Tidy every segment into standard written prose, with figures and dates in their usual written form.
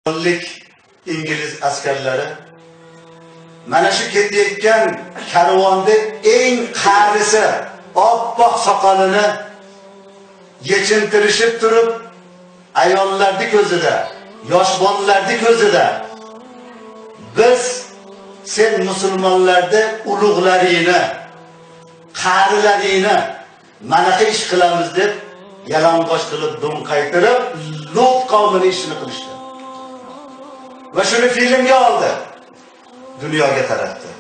İngiliz askerlari mana shu ketayotgan karvonda eng qarisi oppoq soqolini yechintirishib turib, ayollarning ko'zida, yosh bolalarning ko'zida biz sen musulmonlarda ulug'laringni, qarilaringni manaqa ish qilamiz deb yalang'och qilib do'nqaytirib, Lut qavmini ishini qilishdi. Va shuni filmga oldi, dunyoga taratdi.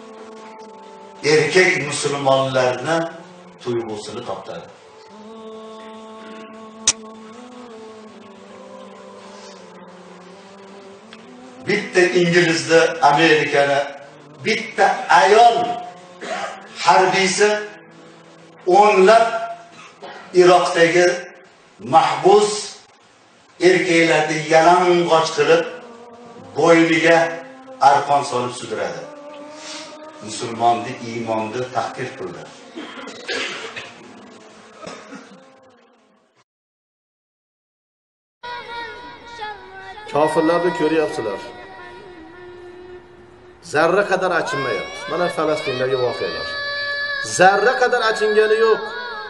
Erkak musulmonlarni tuyg'usini toptadi. Bitta İngilizda Amerikani, bitta ayol harbiysi o'nlab Iroqdagi mahbus erkaklarni yalang'och qilib bo'yniga arqon solib sudradi. Musulmonni, iymonni tahqir qildi. Kofirlarni ko'ryapsizlar. Zarra qadar achinmayapti. Mana Falastindagi voqealar. Zarra qadar achingani yo'q.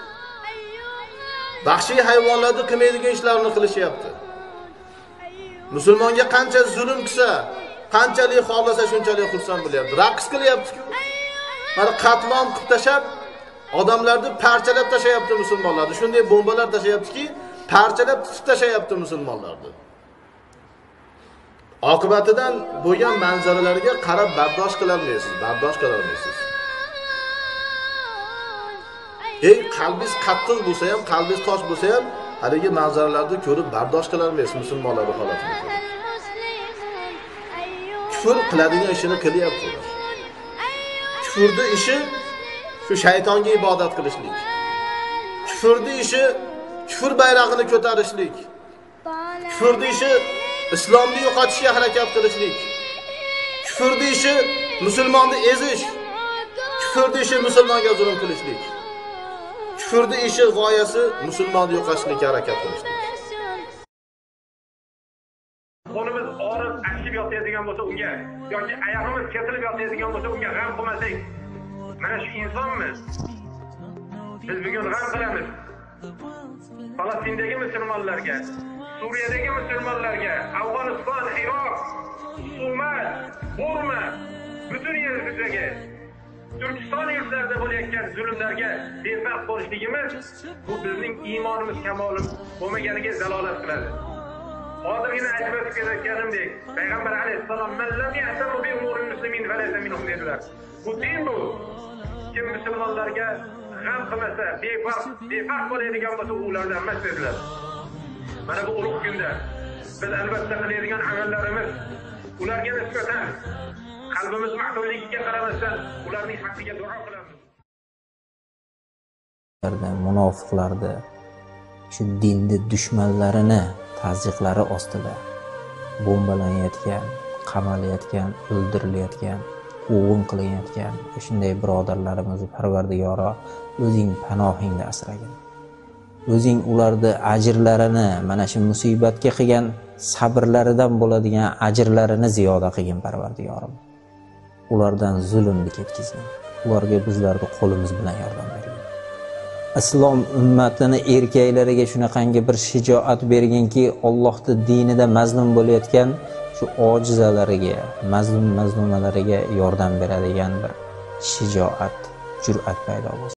Vahshiy hayvonlarni qilmaydigan ishlarni qilishyapti. Musulmonga qancha zulm qilsa, qanchalik xohlasa shunchalik xursand bo'lyapti. Raqs qilyapti-ku. Mana qatlom qilib tashab, odamlarni parchalab tashayapti musulmonlarni. Shunday bombalar tashayaptiki, parchalab tutib tashayapti musulmonlarni. Oqibatidan bo'lgan manzaralarga qarab bardosh qila olmaysiz, bardosh qila olmaysiz. Qalbingiz qattiq bo'lsa ham, qalbingiz tosh bo'lsa ham, haligi manzaralarni ko'rib bardosh qila olmaysiz musulmonlarning holatini. Kufr qiladigan ishini qilyaptilar. Kufrning ishi shu shaytonga ibodat qilishlik. Kufrning ishi kufr bayrog'ini ko'tarishlik. Kufrning ishi islomni yo'qotishga harakat qilishlik. Kufrning ishi musulmonni ezish. Kufrning ishi musulmonga zulm qilishlik. Kufrning ishi g'oyasi musulmonni yo'qotishga harakat qilishlik. Qo'limiz og'rib, achib yotadigan bo'lsa unga yoki oyog'imiz kesilib yotadigan bo'lsa unga g'am qilmasak, mana shu insonmiz. Biz bugun g'am qilamiz. Falastindagi musulmonlarga, Suriyadagi musulmonlarga, Afg'oniston, Iroq, Sumal, Burma, butun yer yuzidagi Turkiston yurtlarida bo'layotgan zulmlarga befarq bo'lishligimiz bu bizning iymonimiz kamoli bo'lmaganiga dalolat qiladi. Hozirgina aytib o'tib ketayotganimdek, Payg'ambar alayhissalom "Mallam yahtamu bi umuril muslimin falaysa minhum" dedilar. Bu din bu. Kim musulmonlarga g'am qilmasa, befarq bo'ladigan bo'lsa, ulardan emas dedilar. Mana bu ulug' kunda biz albatta qilayotgan amallarimiz ularga nisbatan qalbimiz ma'qulligiga qaramasdan ularning haqqiga duo qilamiz. Munofiqlarda shu dinni dushmanlarini tazyiqlari ostida bombalanayotgan, qamalayotgan, o'ldirilayotgan, o'g'in qilayotgan shunday birodarlarimizni Parvardigoro o'zing panohingda asragin. O'zing ularni ajrlarini, mana shu musibatga qilgan sabrlaridan bo'ladigan ajrlarini ziyoda qilgin Parvardigorim. Ulardan zulmni ketkizgin. Ularga bizlarning qo'limiz bilan yordam bergin. Islom ummatini erkaklariga shunaqangi bir shijoat berginki, Allohning dinida mazlum bo'layotgan shu ojizalariga, mazlumalariga yordam beradigan bir shijoat, jur'at paydo bo'lsin.